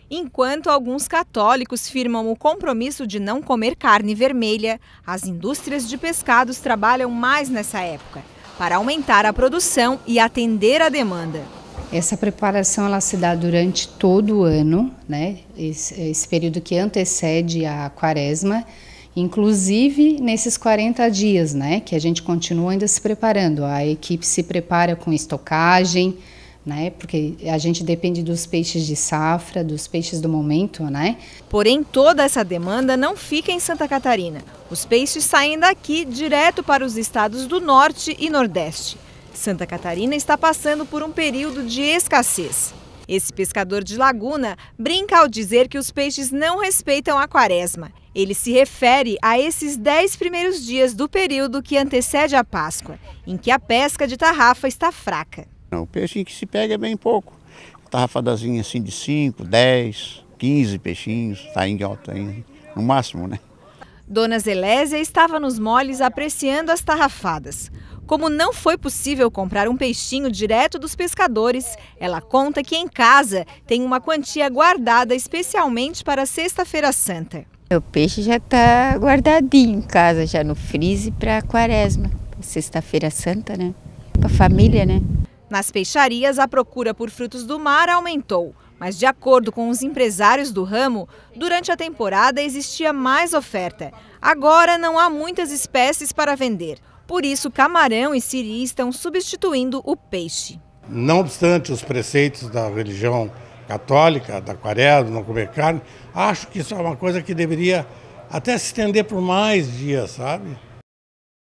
Enquanto alguns católicos firmam o compromisso de não comer carne vermelha, as indústrias de pescados trabalham mais nessa época, para aumentar a produção e atender a demanda. Essa preparação ela se dá durante todo o ano, né? Esse período que antecede a quaresma, inclusive nesses 40 dias, né? Que a gente continua ainda se preparando. A equipe se prepara com estocagem, né? Porque a gente depende dos peixes de safra, dos peixes do momento, né? Porém, toda essa demanda não fica em Santa Catarina. Os peixes saem daqui direto para os estados do Norte e Nordeste. Santa Catarina está passando por um período de escassez. Esse pescador de Laguna brinca ao dizer que os peixes não respeitam a quaresma. Ele se refere a esses 10 primeiros dias do período que antecede a Páscoa, em que a pesca de tarrafa está fraca. O peixe que se pega é bem pouco. Tarrafadazinha assim de 5, 10, 15 peixinhos, está em alta ainda, no máximo, né? Dona Zelésia estava nos moles apreciando as tarrafadas. Como não foi possível comprar um peixinho direto dos pescadores, ela conta que em casa tem uma quantia guardada especialmente para a Sexta-feira Santa. O peixe já está guardadinho em casa, já no freezer para a quaresma, Sexta-feira Santa, né? Para a família, né? Nas peixarias, a procura por frutos do mar aumentou, mas de acordo com os empresários do ramo, durante a temporada existia mais oferta. Agora não há muitas espécies para vender, por isso camarão e siri estão substituindo o peixe. Não obstante os preceitos da religião católica, da quaresma, não comer carne, acho que isso é uma coisa que deveria até se estender por mais dias, sabe?